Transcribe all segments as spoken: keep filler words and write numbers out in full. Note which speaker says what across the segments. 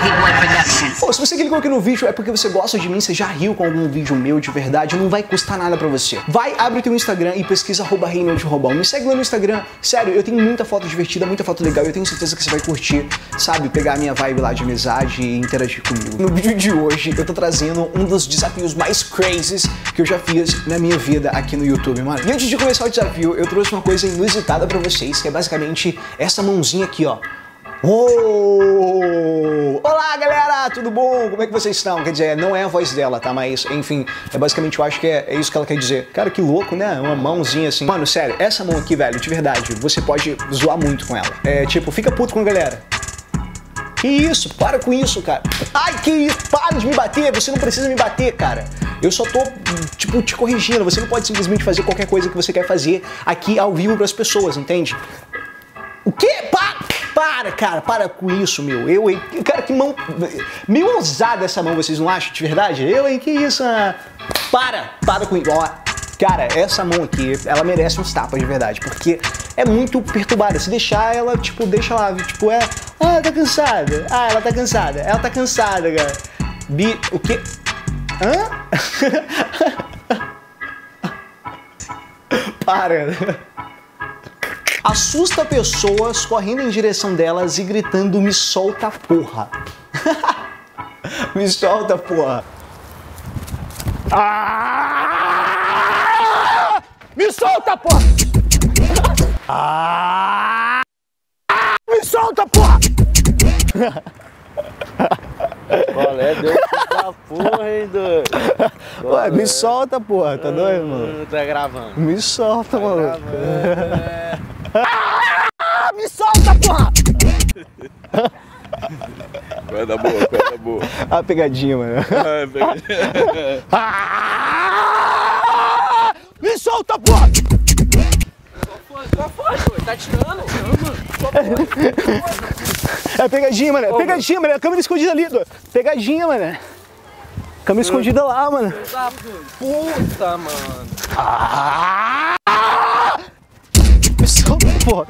Speaker 1: Pô, se você clicou aqui no vídeo é porque você gosta de mim, você já riu com algum vídeo meu de verdade, não vai custar nada pra você. Vai, abre o teu Instagram e pesquisa arroba Reinald Robão. Me segue lá no Instagram. Sério, eu tenho muita foto divertida, muita foto legal e eu tenho certeza que você vai curtir, sabe? Pegar a minha vibe lá de amizade e interagir comigo. No vídeo de hoje eu tô trazendo um dos desafios mais crazies que eu já fiz na minha vida aqui no YouTube, mano. E antes de começar o desafio, eu trouxe uma coisa inusitada pra vocês, que é basicamente essa mãozinha aqui, ó. Oh! Olá, galera! Tudo bom? Como é que vocês estão? Quer dizer, não é a voz dela, tá? Mas, enfim, é basicamente, eu acho que é, é isso que ela quer dizer. Cara, que louco, né? Uma mãozinha assim. Mano, sério, essa mão aqui, velho, de verdade, você pode zoar muito com ela. É, tipo, fica puto com a galera. Que isso? Para com isso, cara. Ai, que isso? Para de me bater. Você não precisa me bater, cara. Eu só tô, tipo, te corrigindo. Você não pode simplesmente fazer qualquer coisa que você quer fazer aqui ao vivo pras pessoas, entende? O quê? Para! Para, cara, para com isso, meu. Eu, hein? Cara, que mão... Meio ousada essa mão, vocês não acham de verdade? Eu, hein? Que isso? Ah? Para! Para com isso. Ó, cara, essa mão aqui, ela merece uns tapas de verdade, porque é muito perturbada. Se deixar, ela, tipo, deixa lá, tipo, é... Ah, tá cansada. Ah, ela tá cansada. Ela tá cansada, cara. Bi... O quê? Hã? Para. Assusta pessoas correndo em direção delas e gritando, me solta, porra. Me solta, porra. Ah! Me solta, porra. Ah! Me solta, porra.
Speaker 2: Qual é? Deu da porra, hein, doido?
Speaker 1: Ué, me solta, porra. Tá doido, mano?
Speaker 2: Tá gravando.
Speaker 1: Me solta,
Speaker 2: tá
Speaker 1: mano.
Speaker 2: É...
Speaker 1: Ah, me solta, porra!
Speaker 2: Coisa boa, coisa boa.
Speaker 1: Ah, pegadinha, mano.
Speaker 2: Ah, pegadinha.
Speaker 1: Ah, me solta, porra!
Speaker 3: Qual foi, doido? Tá tirando?
Speaker 1: É pegadinha, mano. É pegadinha, mano. É a câmera escondida ali, doido. Pegadinha, mano. Câmera escondida lá, mano.
Speaker 3: Puta, mano.
Speaker 1: Ah! Me solta, porra.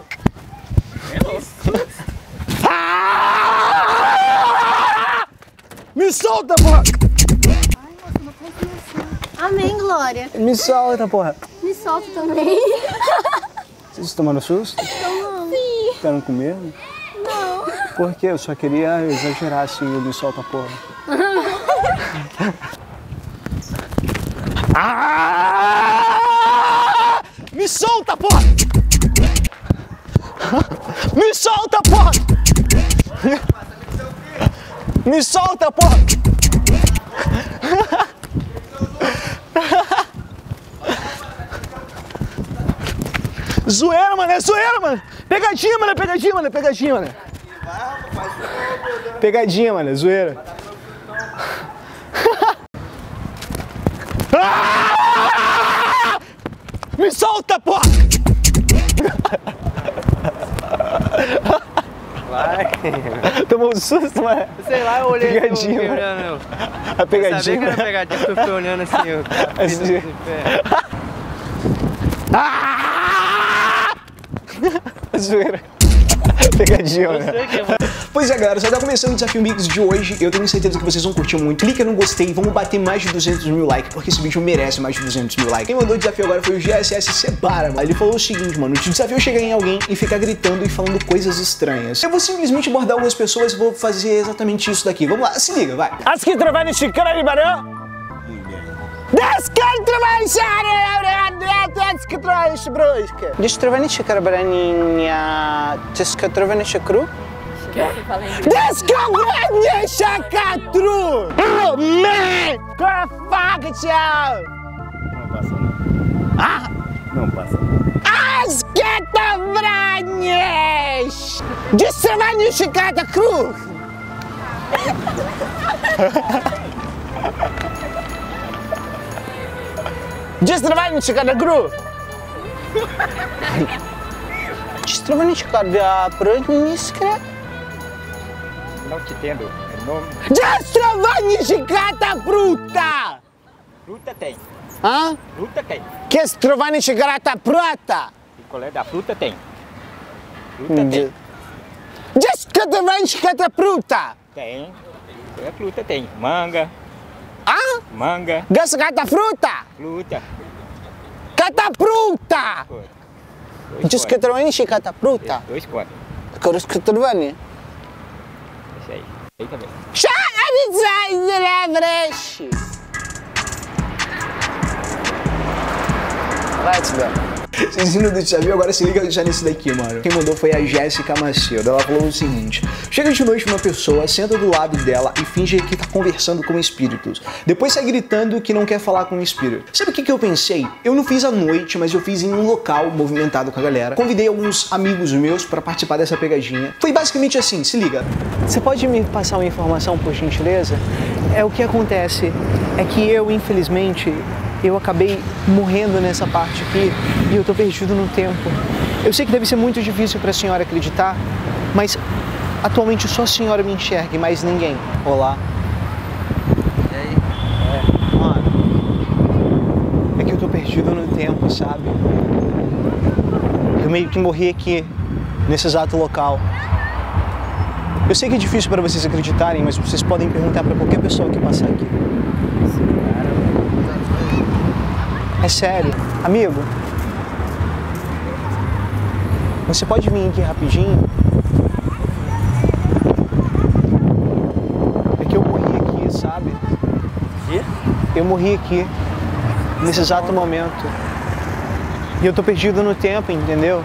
Speaker 1: Ah! Me solta, porra.
Speaker 4: Ai, nossa, não faz isso. Amém, Glória.
Speaker 1: Me solta, porra.
Speaker 4: Me solta também.
Speaker 1: Vocês estão tomando susto?
Speaker 4: Não. Sim.
Speaker 1: Ficaram com medo?
Speaker 4: Não.
Speaker 1: Por quê? Eu só queria exagerar assim, eu me solta, porra. Ah! Me solta, porra! Me solta, porra! Me solta, porra! Zoeira, mano, é zoeira, mano! Pegadinha, mano, pegadinha, mano, pegadinha, mano! Pegadinha, mano, é zoeira! Ah! Me solta, porra!
Speaker 2: Vai.
Speaker 1: Tomou um susto, mano?
Speaker 2: Sei lá, eu olhei
Speaker 1: Pegadinha,
Speaker 2: assim, eu
Speaker 1: mano.
Speaker 2: olhando.
Speaker 1: A pegadinha.
Speaker 2: Eu sabia que era pegadinha, porque eu fui olhando assim, eu
Speaker 1: Assim. Ah! Zoeira. Pegadinha, mano. Pois é, galera, só tá começando o Desafio Mix de hoje. Eu tenho certeza que vocês vão curtir muito. Clica no gostei, vamos bater mais de duzentos mil likes, porque esse vídeo merece mais de duzentos mil likes. Quem mandou o desafio agora foi o G S S Sebara, mano. Ele falou o seguinte, mano: o desafio é chegar em alguém e ficar gritando e falando coisas estranhas. Eu vou simplesmente abordar algumas pessoas e vou fazer exatamente isso daqui. Vamos lá, se liga, vai.
Speaker 5: Aski trovani shikara barão. Deskan trovani shara, deska trovani shbroiska. Diz trovani shikara baraninha, deska trovani shakru. Descobrinha chacatru! Oh, man! Corfaga, tchau!
Speaker 2: Não passa não.
Speaker 5: Ah!
Speaker 2: Não passa não.
Speaker 5: Asqueta Vranhas! Destravani chicata cruz! Destravani chicata cruz! Destravani chicata praniskra.
Speaker 2: Não te entendo. É nome.
Speaker 5: Destravani chicata fruta!
Speaker 2: Fruta tem.
Speaker 5: Hã?
Speaker 2: Fruta tem.
Speaker 5: Que estrovani chicata prata?
Speaker 2: Picolé da fruta tem. Fruta tem.
Speaker 5: Diz que tu vens cata fruta.
Speaker 2: Tem. É fruta, tem. Manga.
Speaker 5: Ah?
Speaker 2: Manga.
Speaker 5: Diz cata fruta.
Speaker 2: Fruta.
Speaker 5: Cata fruta. Diz que tu vens cata fruta.
Speaker 2: Dois quatro.
Speaker 5: Queres que tu vens?
Speaker 2: Esse aí. Aí também.
Speaker 5: Já avisei, Let's go.
Speaker 1: Vocês viram do Desafio? Agora se liga já nesse daqui, mano. Quem mandou foi a Jéssica Macedo. Ela falou o seguinte: chega de noite uma pessoa, senta do lado dela e finge que tá conversando com espíritos. Depois sai gritando que não quer falar com o espírito. Sabe o que, que eu pensei? Eu não fiz à noite, mas eu fiz em um local movimentado com a galera. Convidei alguns amigos meus pra participar dessa pegadinha. Foi basicamente assim, se liga.
Speaker 6: Você pode me passar uma informação, por gentileza? É o que acontece é que eu, infelizmente, eu acabei morrendo nessa parte aqui e eu tô perdido no tempo. Eu sei que deve ser muito difícil para a senhora acreditar, mas atualmente só a senhora me enxerga e mais ninguém. Olá.
Speaker 3: E aí?
Speaker 6: É, mano, é que eu tô perdido no tempo, sabe? Eu meio que morri aqui, nesse exato local. Eu sei que é difícil para vocês acreditarem, mas vocês podem perguntar para qualquer pessoa que passar aqui. É sério. Amigo, você pode vir aqui rapidinho? É que eu morri aqui, sabe?
Speaker 3: Quê?
Speaker 6: Eu morri aqui, nesse exato momento. E eu tô perdido no tempo, entendeu?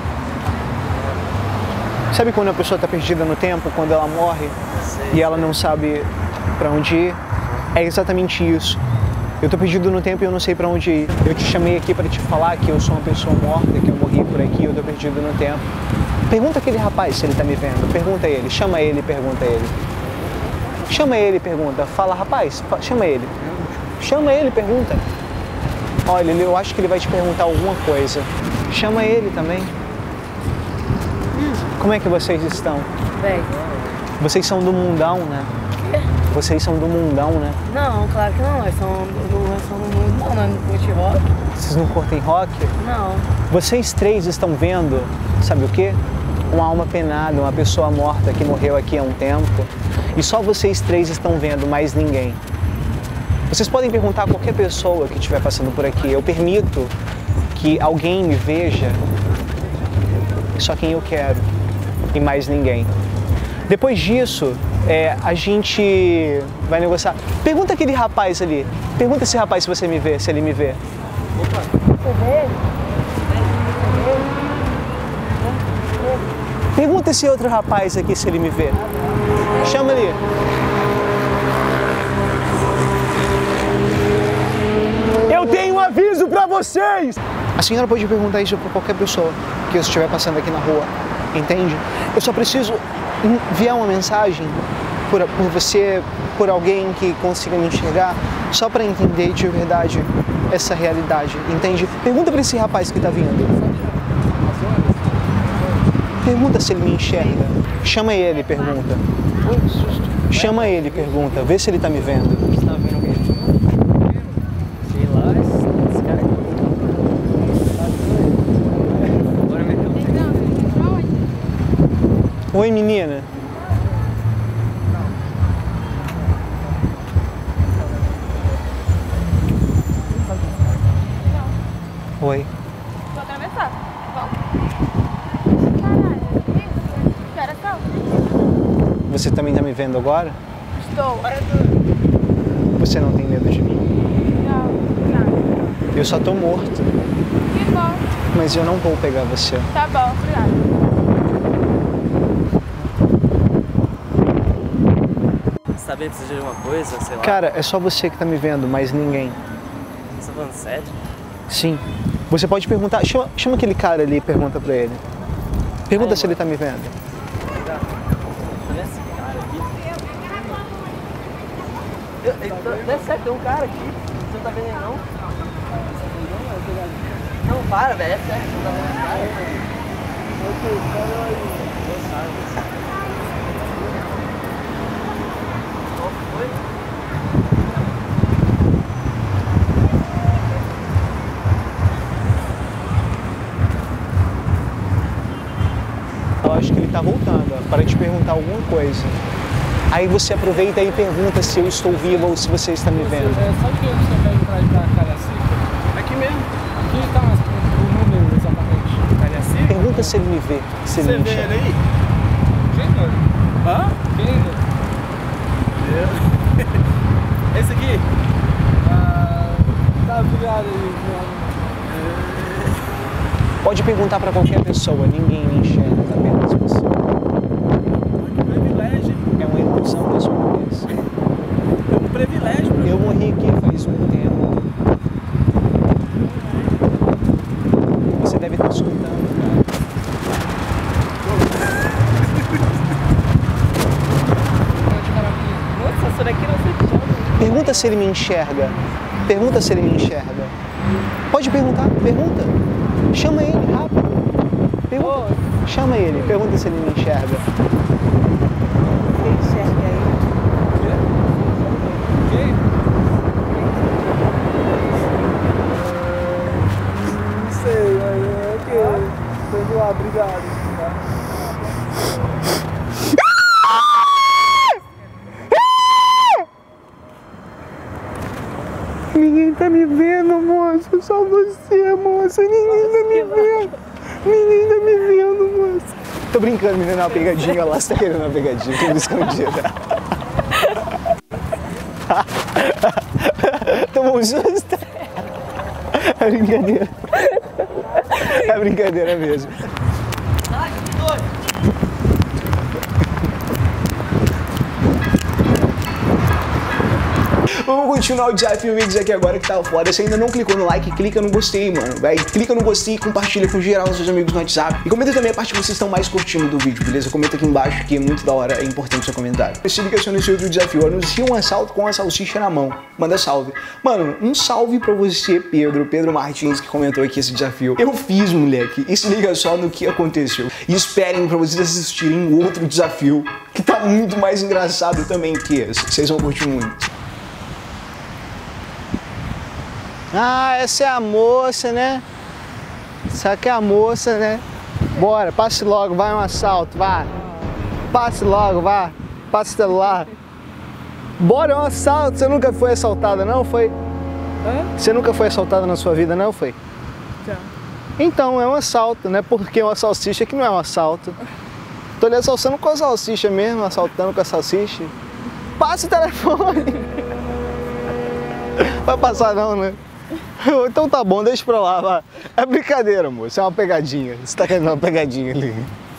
Speaker 6: Sabe quando a pessoa tá perdida no tempo, quando ela morre e ela não sabe pra onde ir? É exatamente isso. Eu tô perdido no tempo e eu não sei pra onde ir. Eu te chamei aqui pra te falar que eu sou uma pessoa morta, que eu morri por aqui, eu tô perdido no tempo. Pergunta aquele rapaz se ele tá me vendo. Pergunta ele, chama ele e pergunta ele. Chama ele e pergunta. Fala, rapaz, chama ele. Chama ele e pergunta. Olha, eu acho que ele vai te perguntar alguma coisa. Chama ele também. Como é que vocês estão?
Speaker 7: Bem.
Speaker 6: Vocês são do mundão, né? Vocês são do mundão, né?
Speaker 7: Não, claro que não. Nós somos do, nós somos do mundo, não. Nós não curte rock.
Speaker 6: Vocês não curtem rock?
Speaker 7: Não.
Speaker 6: Vocês três estão vendo, sabe o quê? Uma alma penada, uma pessoa morta que morreu aqui há um tempo. E só vocês três estão vendo, mais ninguém. Vocês podem perguntar a qualquer pessoa que estiver passando por aqui. Eu permito que alguém me veja, só quem eu quero. E mais ninguém. Depois disso, é, a gente vai negociar. Pergunta aquele rapaz ali. Pergunta esse rapaz se você me vê, se ele me vê.
Speaker 7: Opa. Você vê?
Speaker 6: Pergunta esse outro rapaz aqui se ele me vê. Chama ele. Eu tenho um aviso pra vocês! A senhora pode perguntar isso pra qualquer pessoa que eu estiver passando aqui na rua. Entende? Eu só preciso enviar uma mensagem por, por você, por alguém que consiga me enxergar, só para entender de verdade essa realidade, entende? Pergunta para esse rapaz que tá vindo. Pergunta se ele me enxerga. Chama ele e pergunta. Chama ele e pergunta. Vê se ele tá me vendo.
Speaker 3: Você tá vendo alguém? Sei lá, esse, esse cara aqui. Bora meter o...
Speaker 6: Oi, menina. Oi.
Speaker 4: Vou atravessar. Vamos. Caralho, que horas são?
Speaker 6: Você também tá me vendo agora?
Speaker 4: Estou.
Speaker 6: Você não tem medo de mim?
Speaker 4: Não, não.
Speaker 6: Eu só tô morto,
Speaker 4: Que bom.
Speaker 6: mas eu não vou pegar você.
Speaker 4: Tá bom, obrigado.
Speaker 3: Você tá bem? Precisa de alguma coisa? Sei lá.
Speaker 6: Cara, é só você que tá me vendo, mais ninguém.
Speaker 3: Você tá falando sério?
Speaker 6: Sim. Você pode perguntar, chama, chama aquele cara ali e pergunta pra ele. Pergunta
Speaker 3: Ai,
Speaker 6: se ele
Speaker 3: mano.
Speaker 6: tá me vendo.
Speaker 3: Olha esse cara aqui. Eu, eu, tô- não é sério, tem um cara aqui. Você não tá vendo ele não? Não, para, velho. É sério, você não tá vendo esse cara? Qual foi?
Speaker 6: Eu acho que ele tá voltando. Aparentemente perguntar alguma coisa. Aí você aproveita e pergunta se eu estou viva ou se você está me vendo.
Speaker 3: É, sabe que você vai entrar pra Cariacica?
Speaker 2: Aqui mesmo.
Speaker 3: Aqui tá, mas o número exatamente.
Speaker 2: Cariacica?
Speaker 6: Pergunta se ele me vê, se
Speaker 2: Você
Speaker 6: ele me
Speaker 2: vê ele
Speaker 6: enxerga.
Speaker 2: aí?
Speaker 3: Quem, mano?
Speaker 2: Hã?
Speaker 3: Quem, mano?
Speaker 2: Esse aqui?
Speaker 3: Ah, tá virado aí, mano.
Speaker 6: Pode perguntar para qualquer pessoa, ninguém me enxerga, apenas você.
Speaker 2: Que privilégio.
Speaker 6: É uma ilusão da sua cabeça.
Speaker 2: É um privilégio.
Speaker 6: Eu morri aqui faz um tempo. Você deve estar escutando, cara.
Speaker 7: Nossa, isso daqui não sei o que chama.
Speaker 6: Pergunta se ele me enxerga. Pergunta se ele me enxerga. Pode perguntar, pergunta. Chama ele, rápido. Pergunta. Chama ele, pergunta se ele me enxerga.
Speaker 7: Quem enxerga aí?
Speaker 3: Quem?
Speaker 2: Não sei, mas é que. Vamos lá, obrigado.
Speaker 6: Ninguém tá me vendo, moço. Só você, moça. Ninguém tá me vendo. Ninguém tá me vendo, moça. Tô brincando, menina, é uma pegadinha lá. Você tá querendo uma pegadinha? Tudo escondida. Tomou um susto. É brincadeira. É brincadeira mesmo. Vamos continuar o desafio e dizer aqui agora que tá foda. Se ainda não clicou no like, clica no gostei, mano. Vai, clica no gostei, compartilha com geral os seus amigos no WhatsApp. E comenta também a parte que vocês estão mais curtindo do vídeo, beleza? Comenta aqui embaixo que é muito da hora, é importante o seu comentário. Se liga só nesse outro desafio. Anuncia um assalto com a salsicha na mão. Manda salve. Mano, um salve pra você, Pedro. Pedro Martins, que comentou aqui esse desafio. Eu fiz, moleque. E se liga só no que aconteceu. E esperem pra vocês assistirem o outro desafio, que tá muito mais engraçado também que esse. Vocês vão curtir muito. Ah, essa é a moça, né? Essa aqui é a moça, né? Bora, passe logo, vai um assalto, vai. Passe logo, vai. Passe o celular. Bora, é um assalto. Você nunca foi assaltada, não? Foi?
Speaker 7: Hã?
Speaker 6: Você nunca foi assaltada na sua vida, não? Foi?
Speaker 7: Já.
Speaker 6: Então, é um assalto, né? Porque é uma salsicha que não é um assalto. Tô ali assaltando com a salsicha mesmo, assaltando com a salsicha. Passa o telefone. Vai passar não, né? Então tá bom, deixa pra lá, vai. É brincadeira, moço, é uma pegadinha. Você tá querendo uma pegadinha ali.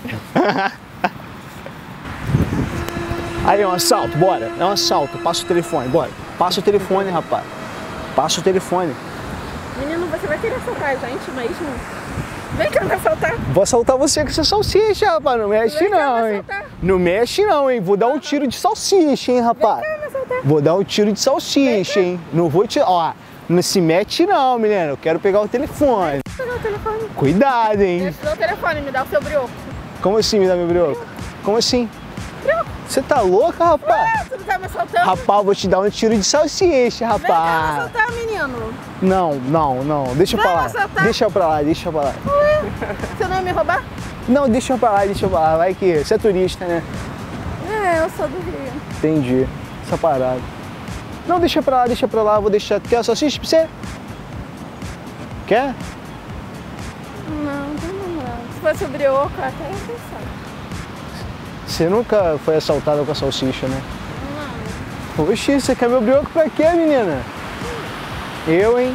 Speaker 6: Aí é um assalto, bora. É um assalto, passa o telefone, bora. Passa o telefone, rapaz. Passa o telefone.
Speaker 7: Menino, você vai querer assaltar a gente mesmo? Vem cá, vai assaltar.
Speaker 6: Vou assaltar você com essa salsicha, rapaz. Não mexe
Speaker 7: Vem cá,
Speaker 6: não,
Speaker 7: vai
Speaker 6: hein.
Speaker 7: assaltar.
Speaker 6: Não mexe não, hein. Vou dar um tiro de salsicha, hein, rapaz.
Speaker 7: Vem cá, vai assaltar.
Speaker 6: Vou dar um tiro de salsicha, hein. Não vou te... Ó, não se mete não, menina. Eu quero pegar o telefone.
Speaker 7: Pegar o telefone.
Speaker 6: Cuidado, hein.
Speaker 7: Deixa eu dar o telefone, me dá o seu brioco.
Speaker 6: Como assim me dá meu brioco? Como assim? Você tá louca, rapaz?
Speaker 7: Ah, você não tá me assaltando?
Speaker 6: Rapaz, vou te dar um tiro de salsicha,
Speaker 7: Vem cá me
Speaker 6: rapaz.
Speaker 7: assaltar, menino.
Speaker 6: Não, não, não. Deixa
Speaker 7: Vai
Speaker 6: pra lá.
Speaker 7: assaltar?
Speaker 6: Deixa pra lá, deixa pra lá.
Speaker 7: Ué, você não ia me roubar?
Speaker 6: Não, deixa pra lá, deixa pra lá. Vai que você é turista, né?
Speaker 7: É, eu sou do Rio.
Speaker 6: Entendi. Essa parada. Não, deixa pra lá, deixa pra lá. Vou deixar. Quer a salsicha pra você? Quer?
Speaker 7: Não, não, não. Se fosse o brioco, até ia pensar.
Speaker 6: Você nunca foi assaltada com a salsicha, né?
Speaker 7: Não.
Speaker 6: Oxi, você quer meu brioco pra quê, menina? Eu, hein?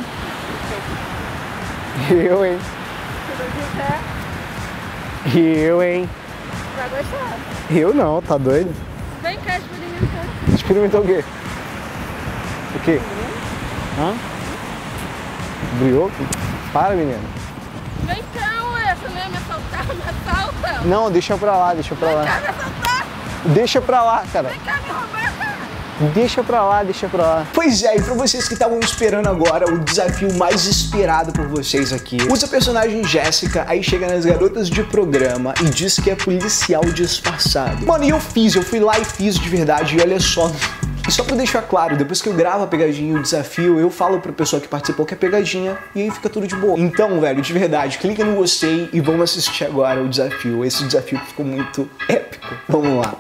Speaker 6: Eu, hein?
Speaker 7: Se não quiser,
Speaker 6: Eu, hein?
Speaker 7: vai gostar.
Speaker 6: Eu não, tá doido?
Speaker 7: Vem cá experimentar.
Speaker 6: Experimentou o quê? O quê? Hã? Brioco? Para, menina.
Speaker 7: Vem cá, ué. Você não ia me assaltar? Me assalta.
Speaker 6: Não, deixa pra lá, deixa pra
Speaker 7: Vem
Speaker 6: lá.
Speaker 7: cá me assaltar.
Speaker 6: Deixa pra lá, cara.
Speaker 7: Vem cá me roubar, cara.
Speaker 6: Deixa pra lá, deixa pra lá. Pois é, e pra vocês que estavam esperando agora o desafio mais esperado por vocês aqui, usa a personagem Jéssica, aí chega nas garotas de programa e diz que é policial disfarçado. Mano, e eu fiz, eu fui lá e fiz de verdade, e olha só
Speaker 1: E só pra deixar claro, depois que eu gravo a pegadinha e o desafio, eu falo pra pessoa que participou que é pegadinha e aí fica tudo de boa. Então, velho, de verdade, clica no gostei e vamos assistir agora o desafio. Esse desafio ficou muito épico. Vamos lá.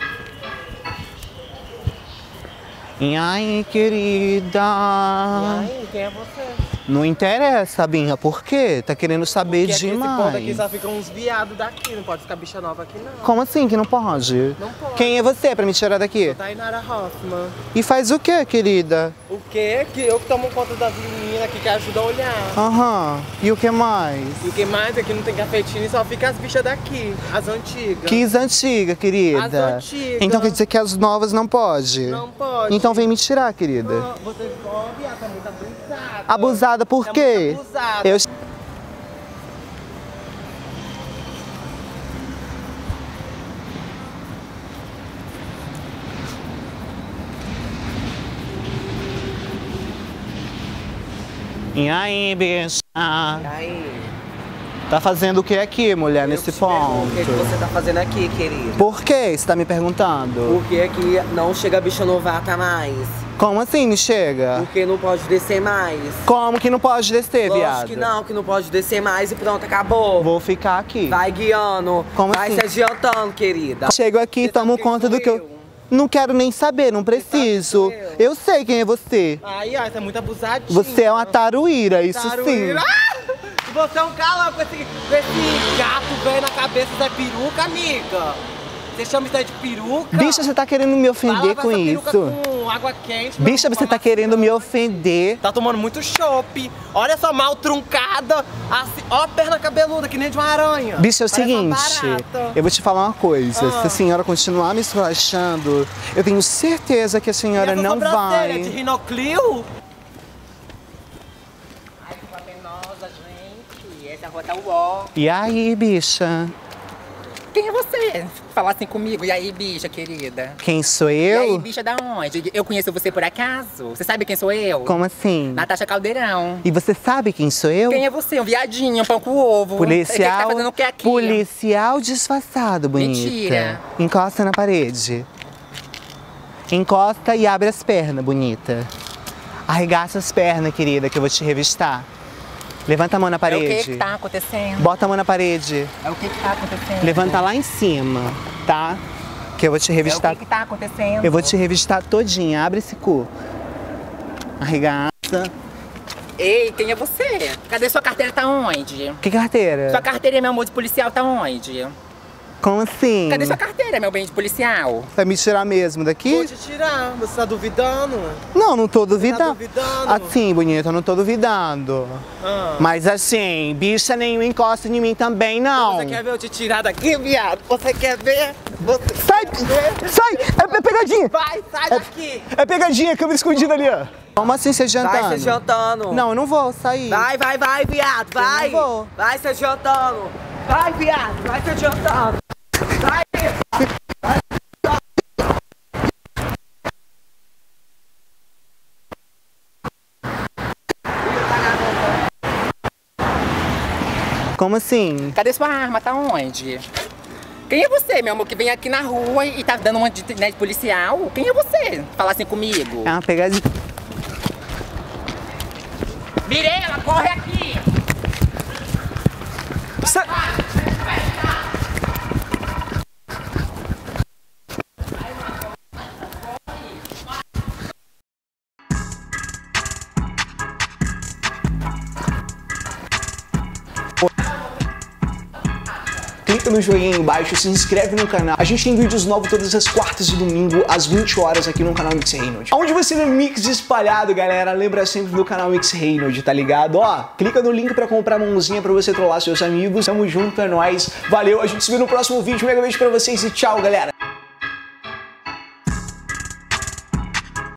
Speaker 5: E aí, querida?
Speaker 3: E aí, quem é você?
Speaker 5: Não interessa, Binha, por quê? Tá querendo saber
Speaker 3: Porque aqui,
Speaker 5: demais.
Speaker 3: esse ponto aqui só ficam uns viados daqui, não pode ficar bicha nova aqui não.
Speaker 5: Como assim que não pode?
Speaker 3: Não pode.
Speaker 5: Quem é você pra me tirar daqui?
Speaker 3: Tainara Hoffman.
Speaker 5: E faz o quê, querida?
Speaker 3: O quê? Que eu que tomo conta das meninas aqui que ajudam a olhar.
Speaker 5: Aham. E o que mais?
Speaker 3: E o que mais é que não tem cafetina e só fica as bichas daqui, as antigas.
Speaker 5: Que antiga, querida.
Speaker 3: As antigas.
Speaker 5: Então quer dizer que as novas não pode?
Speaker 3: Não pode.
Speaker 5: Então vem me tirar, querida.
Speaker 3: Ah, você, ó, viado, tá muito abusada.
Speaker 5: Abusada por
Speaker 3: É
Speaker 5: quê?
Speaker 3: muito abusada.
Speaker 5: Eu... E aí, bicha?
Speaker 3: E aí?
Speaker 5: Tá fazendo o que aqui, mulher,
Speaker 3: Eu
Speaker 5: nesse
Speaker 3: te pergunto,
Speaker 5: ponto?
Speaker 3: O que, que você tá fazendo aqui, querido?
Speaker 5: Por que você tá me perguntando?
Speaker 3: Por que que não chega bicha novata mais?
Speaker 5: Como assim não chega?
Speaker 3: Porque não pode descer mais.
Speaker 5: Como que não pode descer,
Speaker 3: Lógico
Speaker 5: viado?
Speaker 3: que não, que não pode descer mais e pronto, acabou.
Speaker 5: Vou ficar aqui.
Speaker 3: Vai guiando,
Speaker 5: Como
Speaker 3: vai
Speaker 5: assim?
Speaker 3: se adiantando, querida.
Speaker 5: Chego aqui e
Speaker 3: Você sabe
Speaker 5: tomo
Speaker 3: quem
Speaker 5: conta
Speaker 3: sou
Speaker 5: do que eu...
Speaker 3: eu?
Speaker 5: Não quero nem saber, não preciso.
Speaker 3: sabe quem sou
Speaker 5: Eu sei quem é você.
Speaker 3: Aí, ó, você é muito abusadinha.
Speaker 5: Você é uma taruíra, isso
Speaker 3: Taruíra.
Speaker 5: sim.
Speaker 3: Ah! Você é um calão com esse, com esse gato velho na cabeça, isso é peruca, amiga? Você chama isso aí de peruca?
Speaker 5: Bicha, você tá querendo me
Speaker 3: Vai
Speaker 5: ofender
Speaker 3: lavar
Speaker 5: com
Speaker 3: essa peruca
Speaker 5: isso?
Speaker 3: com água quente.
Speaker 5: Bicha, você tá querendo me ofender.
Speaker 3: Tá tomando muito chopp. Olha essa mal truncada. Assim, ó a perna cabeluda, que nem de uma aranha.
Speaker 5: Bicha, é o
Speaker 3: Parece uma
Speaker 5: seguinte,
Speaker 3: barata.
Speaker 5: eu vou te falar uma coisa.
Speaker 3: Ah.
Speaker 5: Se a senhora continuar me esculachando, eu tenho certeza que a senhora
Speaker 3: E essa
Speaker 5: não
Speaker 3: sobrancelha
Speaker 5: vai...
Speaker 3: de rinoclio? Ai, que patenosa, gente. Essa é a rota uó.
Speaker 5: E aí, bicha?
Speaker 8: Quem é você? Falar assim comigo. E aí, bicha querida?
Speaker 5: Quem sou
Speaker 8: E aí,
Speaker 5: eu?
Speaker 8: bicha, da onde? Eu conheço você por acaso? Você sabe quem sou eu?
Speaker 5: Como assim?
Speaker 8: Natasha Caldeirão.
Speaker 5: E você sabe quem sou eu?
Speaker 8: Quem é você? Um viadinho, um pão com ovo. O que que
Speaker 5: Policial,
Speaker 8: tá fazendo o que aqui?
Speaker 5: policial disfarçado, bonita.
Speaker 8: Mentira.
Speaker 5: Encosta na parede. Encosta e abre as pernas, bonita. Arregaça as pernas, querida, que eu vou te revistar. Levanta a mão na
Speaker 8: É o
Speaker 5: parede.
Speaker 8: que que tá acontecendo?
Speaker 5: Bota a mão na parede.
Speaker 8: É o que que tá acontecendo?
Speaker 5: Levanta lá em cima, tá? Que eu vou te
Speaker 8: É o
Speaker 5: revistar.
Speaker 8: que que tá acontecendo?
Speaker 5: Eu vou te revistar todinha. Abre esse cu. Arregaça.
Speaker 8: Ei, quem é você? Cadê sua carteira? Tá onde?
Speaker 5: Que carteira?
Speaker 8: Sua carteira, meu amor de policial, tá onde?
Speaker 5: Como assim?
Speaker 8: Cadê sua carteira, meu bem de policial?
Speaker 5: Vai me tirar mesmo daqui?
Speaker 3: Vou te tirar. Você tá duvidando?
Speaker 5: Não, não tô
Speaker 3: Tá
Speaker 5: duvidando.
Speaker 3: duvidando?
Speaker 5: Assim, bonita, eu não tô duvidando.
Speaker 3: Ah.
Speaker 5: Mas assim, bicha nenhuma encosta em mim também, não.
Speaker 3: Você quer ver eu te tirar daqui, viado? Você quer ver? Você...
Speaker 5: Sai! Sai! É, é pegadinha!
Speaker 3: Vai, sai daqui!
Speaker 5: É pegadinha, câmera escondida ali, ó. Como assim, você jantando?
Speaker 3: Vai se jantando.
Speaker 5: Não, eu não vou sair.
Speaker 3: Vai, vai, vai, viado, vai!
Speaker 5: Eu não vou.
Speaker 3: Vai se adiantando! Vai, viado, vai se adiantando! Vai!
Speaker 5: Como assim?
Speaker 8: Cadê sua arma? Tá onde? Quem é você, meu amor, que vem aqui na rua e tá dando uma de, né, de policial? Quem é você? Falar assim comigo.
Speaker 5: É uma pegadinha.
Speaker 8: Mirela, corre aqui!
Speaker 5: Sa-
Speaker 1: Clica no joinha aí embaixo, se inscreve no canal. A gente tem vídeos novos todas as quartas e domingo, às vinte horas, aqui no canal Mix Reynolds. Onde você vê mix espalhado, galera, lembra sempre do canal Mix Reynolds, tá ligado? Ó, clica no link pra comprar mãozinha pra você trollar seus amigos. Tamo junto, é nóis. Valeu, a gente se vê no próximo vídeo. Mega beijo pra vocês e tchau, galera.